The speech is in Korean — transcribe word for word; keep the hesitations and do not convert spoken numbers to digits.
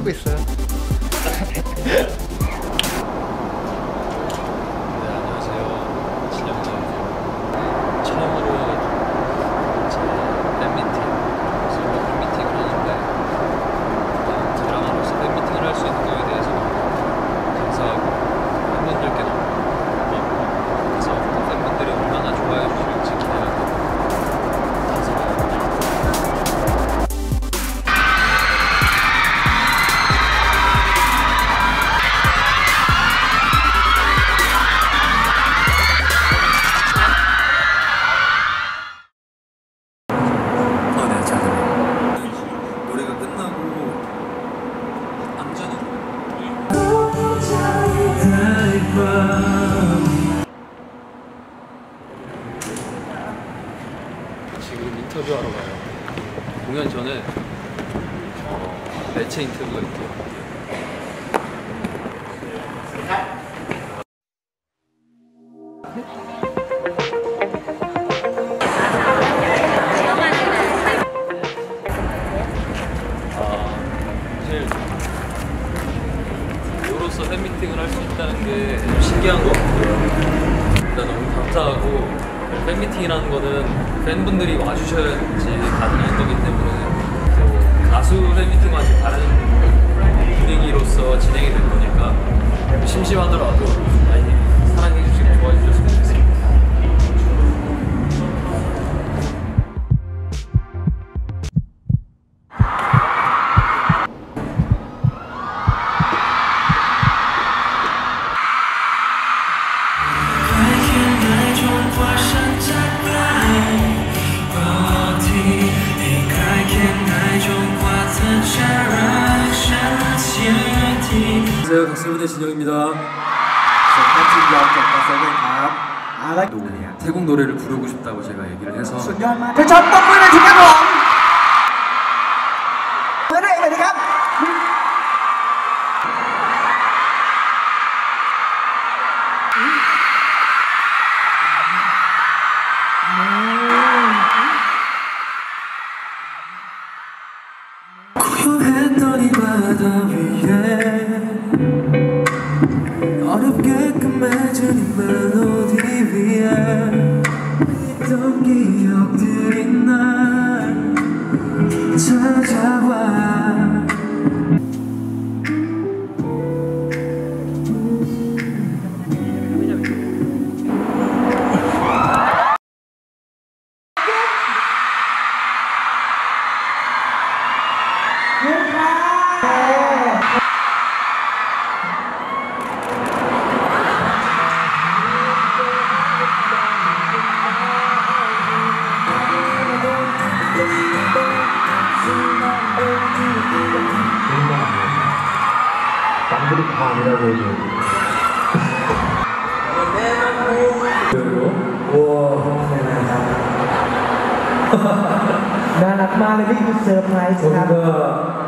하고 있어요. 지금 인터뷰하러 가요. 공연 전에 어, 매체 인터뷰가 있대요. 배우로서 팬미팅을 할 수 있다는 게 좀 신기한 것 같고요. 일단 너무 감사하고, 팬미팅이라는 거는 팬분들이 와주셔야지 가능한 거기 때문에 또 가수 팬미팅과는 다른 분위기로서 진행이 될 거니까 심심하더라도 많이 사랑해주시고 좋아해 주셨으면 좋겠습니다. 안녕하세요, 덕수분의 진영입니다. 태국 노래를 부르고 싶다고 제가 얘기를 해서 고요했던 이 바다 위에 어렵게 끝맺은 이 멜로디 위에 있던 기억들이 날 찾아와. 남들이 다 아니라고 해줘. 우와. น่ารักมากเลยพี่คือเซอร์ไพรส์ครับ